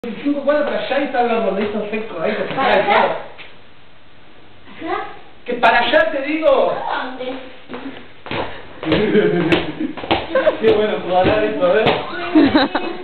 25 cuadras para allá y está hablando de eso efecto ahí, que ¿Para allá? ¿Acá? que para allá te digo. ¿A dónde? Qué bueno, jugar esto, ¿eh?